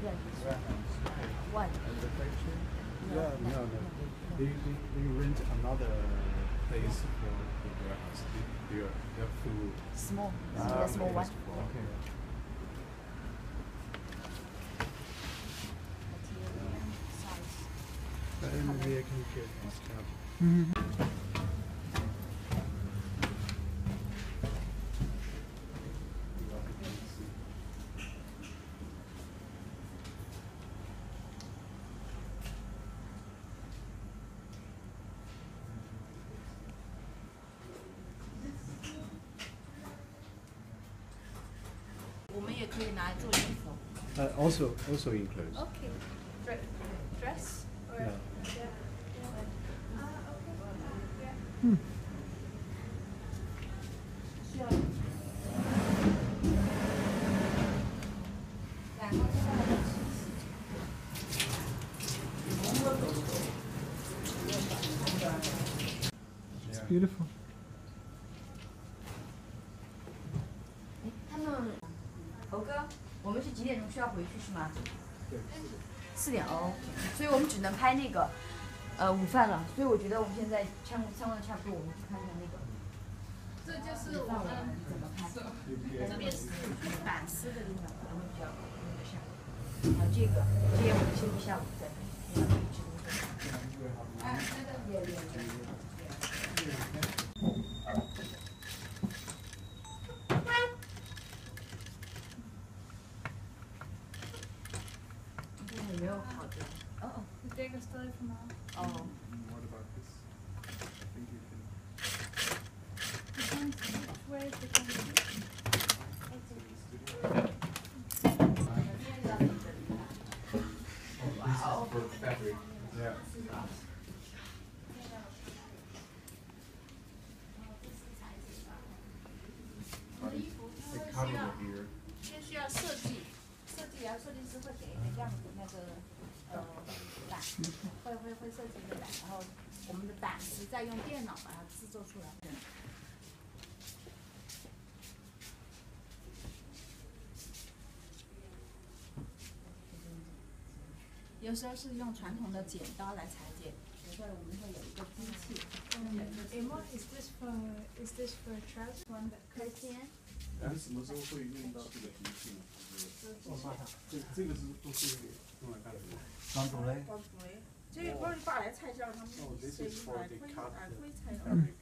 warehouse. One. And the factory? No, Yeah, no. They rent another place for the warehouse. They're full. Small. Ah, A small one. Okay. Material, size. Maybe I can get this card. Also enclosed. Okay. Dress? Or Yeah. It's beautiful. 他们，猴哥，我们是几点钟需要回去是吗？ 对。 4点哦，所以我们只能拍那个，午饭了。所以我觉得我们现在参观的差不多，我们去看看那个。 这就是我们怎么拍？ 这边是反思的地方， 我们比较像。然后这个我们休息下午再拍。 哎，那个有没有好的？哦。 这个 style 吗？ 哦。 What about this? I think you can. Where is the camera? Wow. For fabric. Yeah. They cover the ear. 先需要设计，然后设计师会给一个样子，那个板，会设计一个板，然后我们的板子再用电脑把它制作出来。有时候是用传统的剪刀来裁剪，有时候我们会有一个机器。 Emma, is this for trousers? One that 可见。 然后什么时候会用到这个机器呢？这个是都是用来干什么？ 装毒嘞？ 这个光挂来菜叫他们 Oh, this is for the cut. 推菜。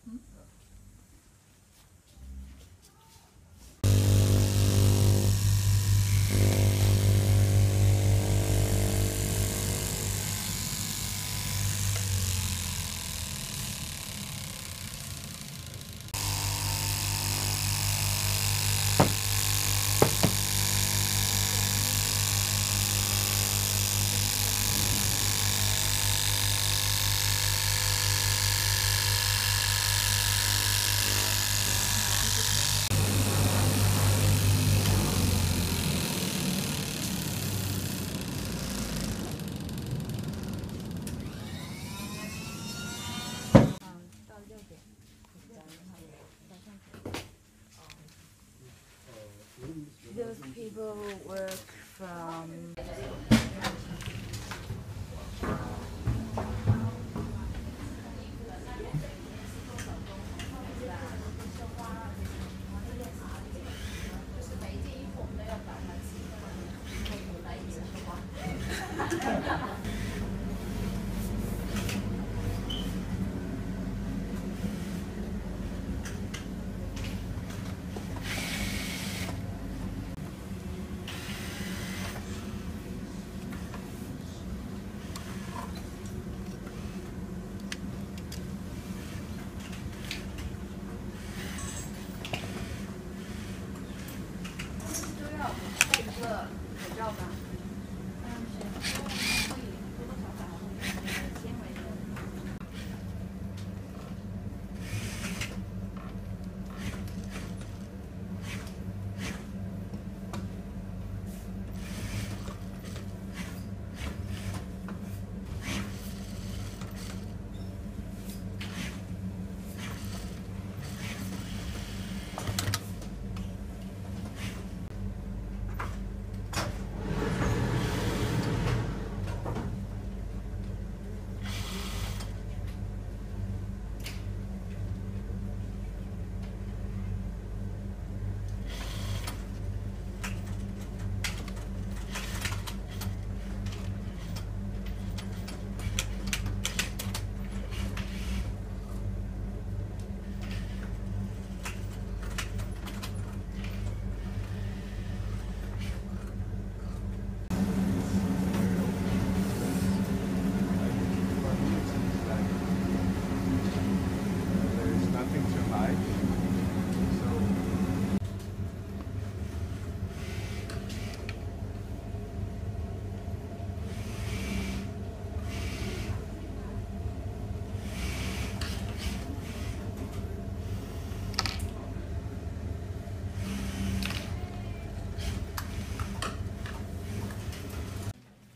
Those people work from.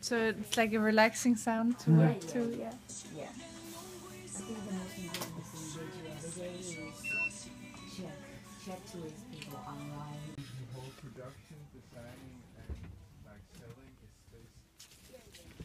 So it's like a relaxing sound to work to. Yeah. Yeah. I think the most important is engage every day is chat with people online. The whole production, designing, and like selling is this.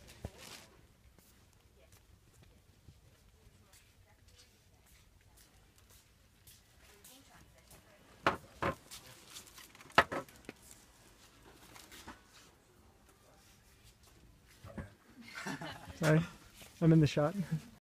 Sorry, I'm in the shot.